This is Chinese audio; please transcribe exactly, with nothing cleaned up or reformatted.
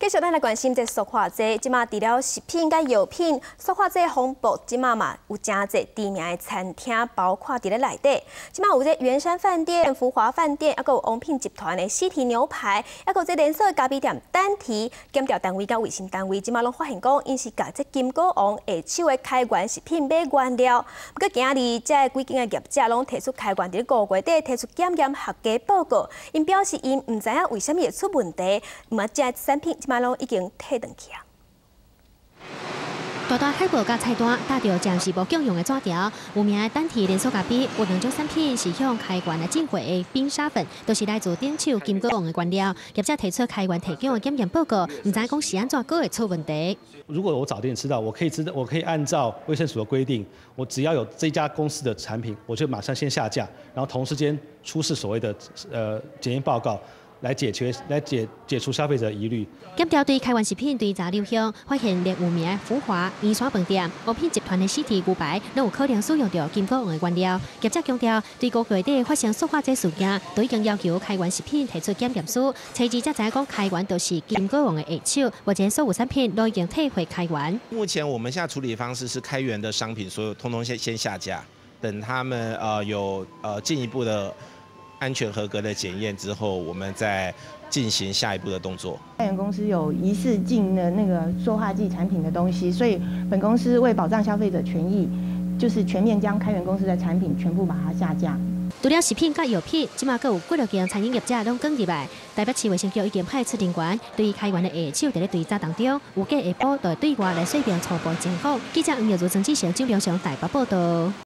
继续咱来关心这塑化剂，即马除了食品甲药品，塑化剂风暴即马嘛有真侪知名的餐厅，包括伫咧内底。即马有这圆山饭店、福华饭店，还有王品集团的西提牛排，还有这连锁咖啡店丹提，检调单位甲卫生单位即马拢发现讲，因是甲这金果王下手的开源食品买原料。不过今日这几间的业者拢提出开源伫五月底提出检验合格报告，因表示因唔知影为虾米会出问题，唔啊这产品。 马龙已经退回去啊！ 大大海报甲菜单带着暂时无共用的纸条，有名的单体连锁咖啡有两种产品是向开源的进货的冰沙粉，都是来自顶手金果王的原料。业者提出开源提供的检验报告，唔知讲是安怎个会出问题。 如果我早点知道，我可以知道，我可以按照卫生署的规定，我只要有这家公司的产品，我就马上先下架，然后同时间出示所谓的呃检验报告。 来解决、来解解除消费者疑虑。 检调对开源食品追查流向，发现连有名的福华、圆山饭店、王品集团的西提牛排，拢有可能使用到金果王的原料。业者强调，对五月底发生塑化剂事件，都已经要求开源食品提出检验书。初期才知影讲开源就是金果王的下手，目前所有产品都已经退回开源。 目前我们现在处理的方式是开源的商品，所有通通先先下架，等他们呃有呃进一步的。 安全合格的检验之后，我们再进行下一步的动作。 开源公司有疑似进了那个塑化剂产品的东西，所以本公司为保障消费者权益，就是全面将开源公司的产品全部把它下架。 除了食品甲药品，即马阁有几多间餐饮业者拢卷入来。台北市卫生局已经派出人员对开源的下手，伫咧追查当中，有计下晡就对外来说明初步情况。记者黄耀如、曾志成、周良祥台北报道。